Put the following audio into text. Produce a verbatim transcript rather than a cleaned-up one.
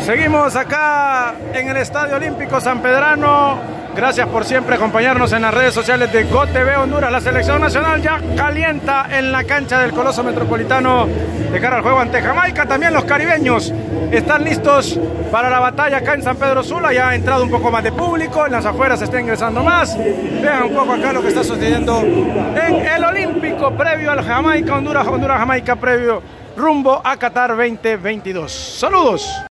Seguimos acá en el Estadio Olímpico Sanpedrano. Gracias por siempre acompañarnos en las redes sociales de GOTV Honduras. La selección nacional ya calienta en la cancha del Coloso Metropolitano de cara al juego ante Jamaica. También los caribeños están listos para la batalla acá en San Pedro Sula. Ya ha entrado un poco más de público, en las afueras se está ingresando más. Vean un poco acá lo que está sucediendo en el Olímpico previo al Jamaica Honduras, Honduras Jamaica previo rumbo a Qatar veinte veintidós. Saludos.